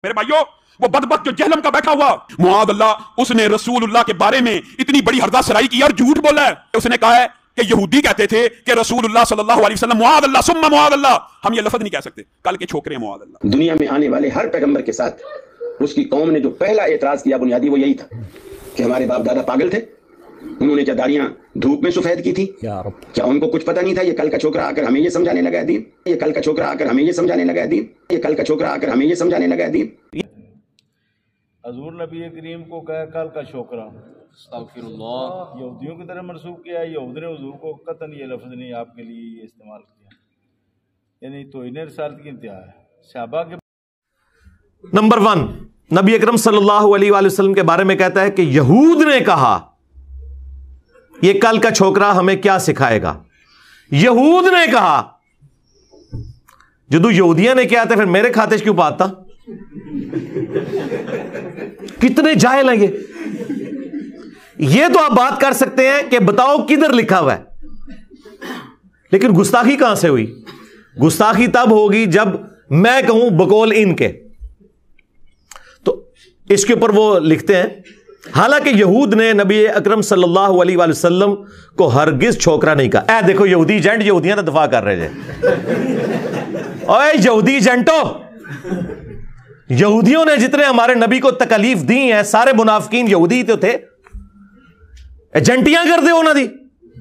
میرے بھائیوں، وہ بدبخت جو جہلم کا بیٹھا ہوا معاذ اللہ، اس نے رسول اللہ کے بارے میں اتنی بڑی ہردہ سرائی کی اور جھوٹ بولا ہے۔ اس نے کہا ہے کہ یہودی کہتے تھے کہ رسول اللہ صلی اللہ علیہ وسلم معاذ اللہ ثم معاذ اللہ، ہم یہ لفظ نہیں کہہ سکتے، کل کے چھوکرے معاذ اللہ۔ دنیا میں آنے والے ہر پیغمبر کے ساتھ اس کی قوم نے جو پہلا اعتراض کیا بنیادی وہ یہی تھا کہ ہمارے باپ دادا پاگل تھے، انہوں نے کیا داڑیاں دھوپ میں سفید کی تھی؟ کیا ان کو کچھ پتہ نہیں تھا یہ کل کا چھوکرا آ کر ہمیں یہ سمجھانے لگا ہے دین؟ یہ کل کا چھوکرا آ کر ہمیں یہ سمجھانے لگا ہے دین؟ یہ کل کا چھوکرا آ کر ہمیں یہ سمجھانے لگا ہے دین؟ حضور نبی کریم کو کہا کل کا چھوکرا، استغفر اللہ، یہودیوں کی طرح منسوب کیا ہے۔ یہود نے حضور کو قطعاً یہ لفظ نہیں آپ کے لیے یہ استعمال کیا، یعنی توہین رسالت کی انتہا ہے۔ صحابہ کے نمبر 1، نبی اکرم صلی اللہ علیہ وآلہ وسلم کے بارے میں کہتا ہے کہ یہود نے کہا یہ کل کا چھوکرا ہمیں کیا سکھائے گا۔ یہود نے کہا، جدو یہودیاں نے کیا تھا پھر میرے کھاتے سے کیوں پاتا؟ کتنے جاہل ہیں یہ تو آپ بات کر سکتے ہیں کہ بتاؤ کدھر لکھا ہوا ہے، لیکن گستاخی کہاں سے ہوئی؟ گستاخی تب ہوگی جب میں کہوں بقول ان کے، تو اس کے اوپر وہ لکھتے ہیں حالانکہ یہود نے نبی اکرم صلی اللہ علیہ وآلہ وسلم کو ہرگز چھوکرا نہیں کہا۔ اے دیکھو یہودی ایجنٹ یہودیاں نے دفاع کر رہے تھے۔ اوے یہودی ایجنٹو، یہودیوں نے جتنے ہمارے نبی کو تکلیف دی ہیں سارے منافقین یہودی تو تھے، ایجنٹیاں کر دے انہوں دی۔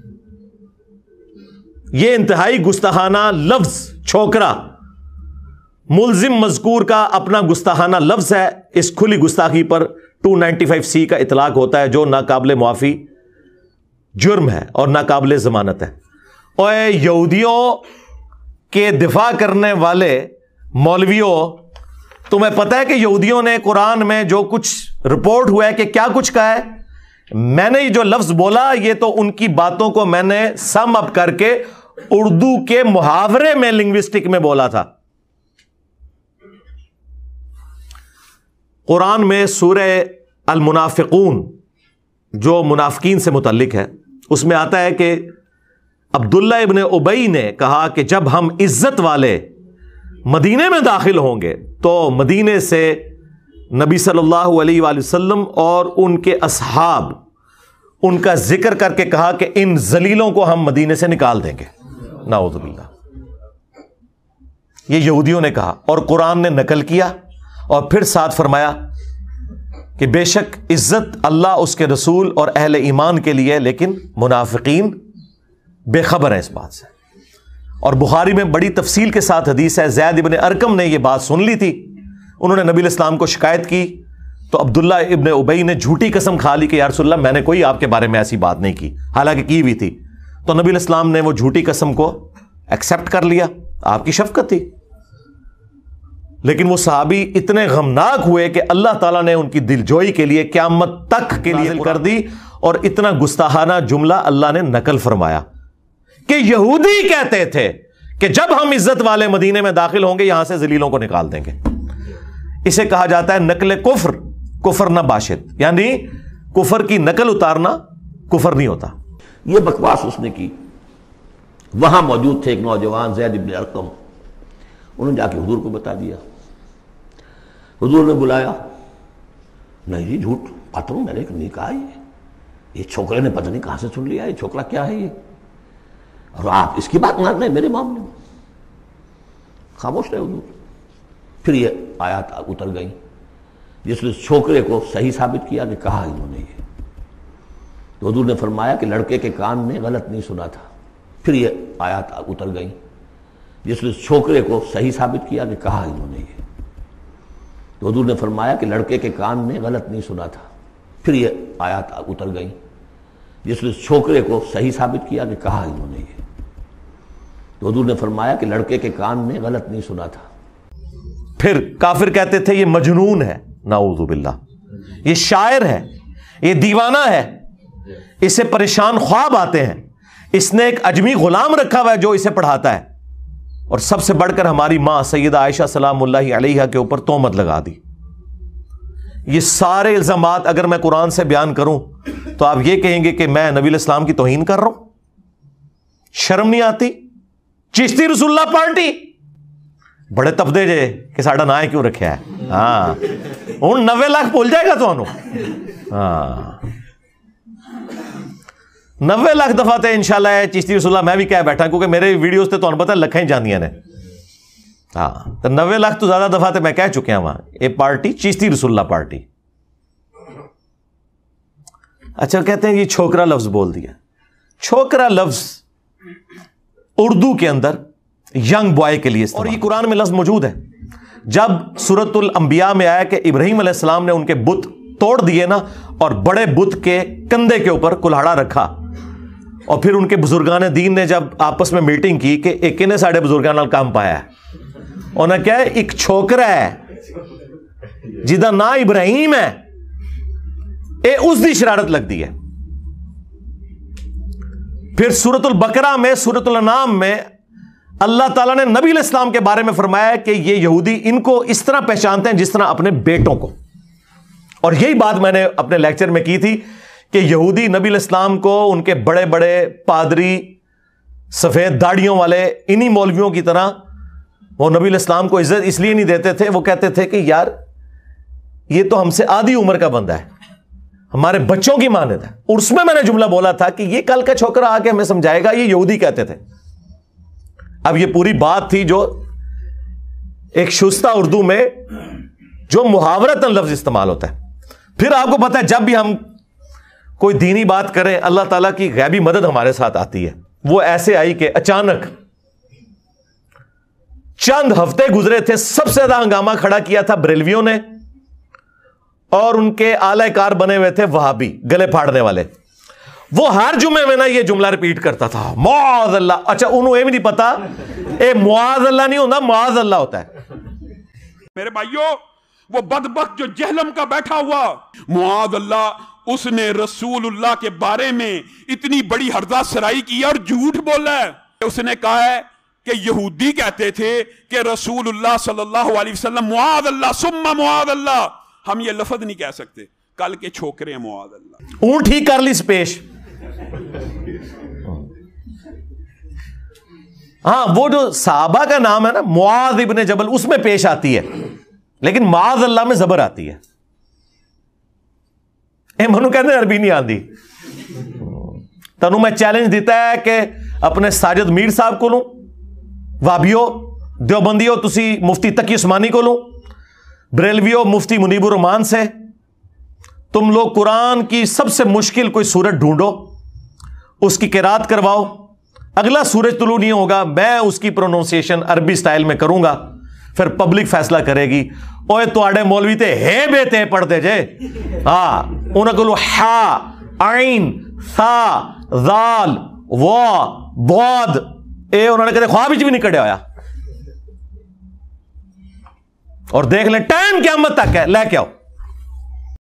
یہ انتہائی گستاخانہ لفظ چھوکرا ملزم مذکور کا اپنا گستاخانہ لفظ ہے۔ اس کھلی گستاخی پر 295C کا اطلاق ہوتا ہے جو ناقابل معافی جرم ہے اور ناقابل ضمانت ہے۔ اور یہودیوں کے دفاع کرنے والے مولویوں، تمہیں پتہ ہے کہ یہودیوں نے قرآن میں جو کچھ رپورٹ ہوا ہے کہ کیا کچھ کہا ہے؟ میں نے یہ جو لفظ بولا یہ تو ان کی باتوں کو میں نے سم اپ کر کے اردو کے محاورے میں لنگوسٹک میں بولا تھا۔ قرآن میں سورہ المنافقون جو منافقین سے متعلق ہے اس میں آتا ہے کہ عبداللہ ابن ابی نے کہا کہ جب ہم عزت والے مدینے میں داخل ہوں گے تو مدینے سے نبی صلی اللہ علیہ وآلہ وسلم اور ان کے اصحاب ان کا ذکر کر کے کہا کہ ان ذلیلوں کو ہم مدینے سے نکال دیں گے، نعوذ باللہ۔ یہ یہودیوں نے کہا اور قرآن نے نقل کیا اور پھر ساتھ فرمایا کہ بے شک عزت اللہ اس کے رسول اور اہل ایمان کے لیے، لیکن منافقین بے خبر ہیں اس بات سے۔ اور بخاری میں بڑی تفصیل کے ساتھ حدیث ہے، زید ابن ارقم نے یہ بات سن لی تھی، انہوں نے نبی الاسلام کو شکایت کی تو عبداللہ ابن ابی نے جھوٹی قسم کھا لی کہ یا رسول اللہ میں نے کوئی آپ کے بارے میں ایسی بات نہیں کی، حالانکہ کی ہوئی تھی۔ تو نبی الاسلام نے وہ جھوٹی قسم کو ایکسپٹ کر لیا، آپ کی شفقت تھی۔ لیکن وہ صحابی اتنے غمناک ہوئے کہ اللہ تعالیٰ نے ان کی دلجوئی کے لیے قیامت تک کے لیے کر دی، اور اتنا گستاخانہ جملہ اللہ نے نقل فرمایا کہ یہودی کہتے تھے کہ جب ہم عزت والے مدینے میں داخل ہوں گے یہاں سے ذلیلوں کو نکال دیں گے۔ اسے کہا جاتا ہے نقل کفر، کفر نہ باشد، یعنی کفر کی نقل اتارنا کفر نہیں ہوتا۔ یہ بکواس اس نے کی۔ وہاں موجود تھے ایک نوجوان زید ابن ارقم، انہوں نے جا کے حضور کو بتا دیا۔ حضور نے بلایا، نہیں جی جھوٹ پتہ میں نے نہیں کہا، یہ چھوکرے نے پتہ نہیں کہاں سے سن لیا، یہ چھوکرا کیا ہے یہ، اور آپ اس کی بات مان رہے ہیں میرے معاملے میں۔ خاموش رہے حضور۔ پھر یہ آیات اتر گئیں جس نے چھوکرے کو صحیح ثابت کیا کہ کہا انہوں نے یہ، تو حضور نے فرمایا کہ لڑکے کے کان نے غلط نہیں سنا تھا۔ پھر یہ آیات اتر گئیں جس نے چھوکرے کو صحیح ثابت کیا کہ کہا انہوں نے یہ، تو حضور نے فرمایا کہ لڑکے کے کان نے غلط نہیں سنا تھا۔ پھر یہ آیات اتر گئیں جس نے چھوکرے کو صحیح ثابت کیا کہ کہا انہوں نے یہ، تو حضور نے فرمایا کہ لڑکے کے کان نے غلط نہیں سنا تھا۔ پھر کافر کہتے تھے یہ مجنون ہے، نعوذ باللہ، یہ شاعر ہے، یہ دیوانہ ہے، اسے پریشان خواب آتے ہیں، اس نے ایک اجمی غلام رکھا ہوا ہے جو اسے پڑھاتا ہے۔ اور سب سے بڑھ کر ہماری ماں سیدہ عائشہ سلام اللہ علیہا کے اوپر تہمت لگا دی۔ یہ سارے الزامات اگر میں قرآن سے بیان کروں تو آپ یہ کہیں گے کہ میں نبی الاسلام کی توہین کر رہا ہوں؟ شرم نہیں آتی؟ چشتی رسول اللہ پارٹی بڑے تبدے جے کہ ساڈا نام کیوں رکھا ہے؟ ہاں ہوں 90 لاکھ بھول جائے گا تو ہاں 90 لاکھ دفعہ تے انشاءاللہ چشتی رسول اللہ میں بھی کہہ بیٹھا کیونکہ میرے ویڈیوز تے تو پتہ لکھیں جاندیاں نے ہاں تو 90 لاکھ تو زیادہ دفعہ تے میں کہہ چکے ہیں وہاں یہ پارٹی چشتی رسول اللہ پارٹی. اچھا کہتے ہیں یہ چھوکرا لفظ بول دیا. چھوکرا لفظ اردو کے اندر ینگ بوائے کے لیے اور یہ قرآن میں لفظ موجود ہے. جب سورۃ الانبیاء میں آیا کہ ابراہیم علیہ السلام نے ان کے بت توڑ دیے نا اور بڑے بت کے کندھے کے اوپر کلہاڑا رکھا اور پھر ان کے بزرگان دین نے جب آپس میں میٹنگ کی کہ ایک کنے ساڑھے بزرگان نال کام پایا ہے انہوں نے کہا ایک چھوکرا ہے جدا نا ابراہیم ہے اے اس دی شرارت لگ دی ہے. پھر سورۃ البقرہ میں سورۃ الانعام میں اللہ تعالیٰ نے نبی علیہ السلام کے بارے میں فرمایا کہ یہ یہودی ان کو اس طرح پہچانتے ہیں جس طرح اپنے بیٹوں کو. اور یہی بات میں نے اپنے لیکچر میں کی تھی کہ یہودی نبی علیہ السلام کو ان کے بڑے بڑے پادری سفید داڑیوں والے انہی مولویوں کی طرح وہ نبی علیہ السلام کو عزت اس لیے نہیں دیتے تھے. وہ کہتے تھے کہ یار یہ تو ہم سے آدھی عمر کا بندہ ہے, ہمارے بچوں کی مانند ہے. اور اس میں نے جملہ بولا تھا کہ یہ کل کا چھوکرا آ کے ہمیں سمجھائے گا, یہ یہودی کہتے تھے. اب یہ پوری بات تھی جو ایک شستہ اردو میں جو محاورتاً لفظ استعمال ہوتا ہے. پھر آپ کو پتا ہے جب بھی ہم کوئی دینی بات کریں اللہ تعالیٰ کی غیبی مدد ہمارے ساتھ آتی ہے. وہ ایسے آئی کہ اچانک چند ہفتے گزرے تھے, سب سے زیادہ ہنگامہ کھڑا کیا تھا بریلویوں نے اور ان کے اعلی کار بنے ہوئے تھے وہابی گلے پھاڑنے والے. وہ ہر جمعے میں نا یہ جملہ ریپیٹ کرتا تھا معاذ اللہ. اچھا انہوں یہ بھی نہیں پتا اے معاذ اللہ نہیں ہوتا, معاذ اللہ ہوتا ہے. میرے بھائیوں وہ بدبخت جو جہلم کا بیٹھا ہوا معاذ اللہ اس نے رسول اللہ کے بارے میں اتنی بڑی ہرزہ سرائی کی اور جھوٹ بولا ہے. اس نے کہا ہے کہ یہودی کہتے تھے کہ رسول اللہ صلی اللہ علیہ وسلم معاذ اللہ ثم معاذ اللہ. ہم یہ لفظ نہیں کہہ سکتے, کل کے چھوکرے ہیں معاذ اللہ. اونٹ ہی کر لی پیش. ہاں وہ جو صحابہ کا نام ہے نا معاذ ابن جبل اس میں پیش آتی ہے, لیکن معاذ اللہ میں زبر آتی ہے. اے منو کہتے ہیں عربی نہیں آتی. تنو میں چیلنج دیتا ہے کہ اپنے ساجد میر صاحب کو لوں, وابیو دیوبندیو تسی مفتی تقی عثمانی کو لوں, بریلویو مفتی منیب الرحمان سے. تم لوگ قرآن کی سب سے مشکل کوئی سورت ڈھونڈو, اس کی قرات کرواؤ, اگلا سورج طلوع نہیں ہوگا میں اس کی پروننسیشن عربی سٹائل میں کروں گا, پھر پبلک فیصلہ کرے گی. اوے تواڈے مولوی تے ہے بے تے پڑھتے جے ہاں انہاں کولو ہا عین ثا ذال وا ضاد اے انہوں نے کدے خواب وچ بھی نہیں کڈیا ہویا. اور دیکھ لیں ٹائم قیامت تک ہے, لے کے آؤ.